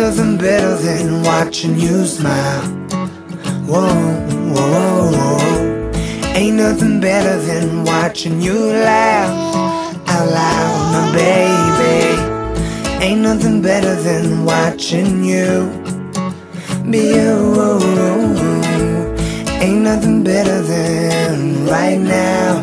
nothing better than watching you smile. Whoa, whoa, whoa, whoa. Ain't nothing better than watching you laugh out loud, my baby. Ain't nothing better than watching you be you. Ain't nothing better than right now.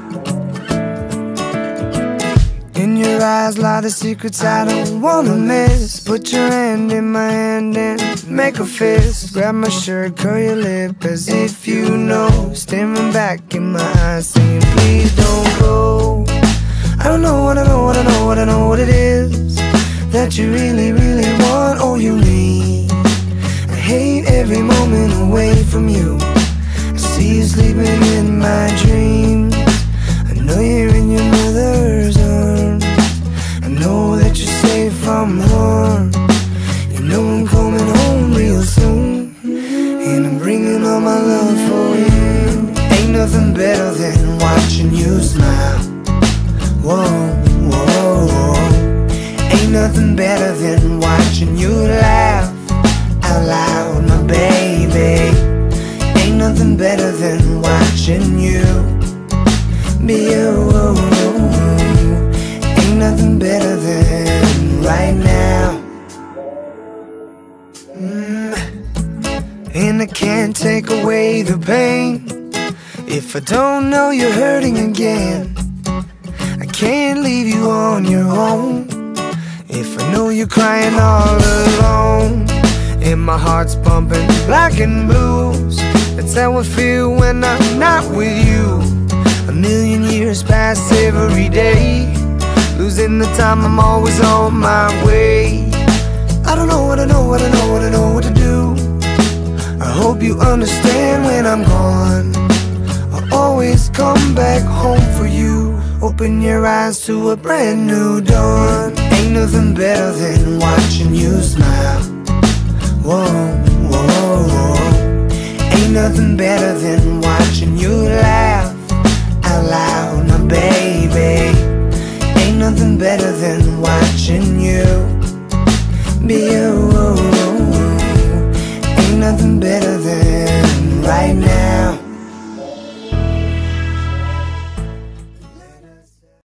In your eyes lie the secrets I don't wanna miss. Put your hand in my hand and make a fist. Grab my shirt, curl your lip as if you know. Staring back in my eyes saying please don't go. I don't know what I know, what I know, what I know what it is that you really, really want, or you need. I hate every moment away from you. I see you sleeping in my dreams. I know you're in your mother's arms. I know that you're safe from harm. You know I'm coming home real soon, and I'm bringing all my love for you. Ain't nothing better than watching you smile. Whoa, whoa, whoa. Ain't nothing better than watching you laugh out loud, my baby. Ain't nothing better than watching you be you. Ain't nothing better than right now. And I can't take away the pain if I don't know you're hurting again. I can't leave you on your own if I know you're crying all alone. And my heart's pumping black and blues. That's how I feel when I'm not with you. A million years pass every day, losing the time, I'm always on my way. I don't know what I know, what I know, what I know what to do. I hope you understand when I'm gone. I'll always come back home for you. Open your eyes to a brand new dawn. Ain't nothing better than watching you smile. Whoa, whoa, whoa. Ain't nothing better than watching you laugh out loud, my baby. Ain't nothing better than watching you be you. Ain't nothing better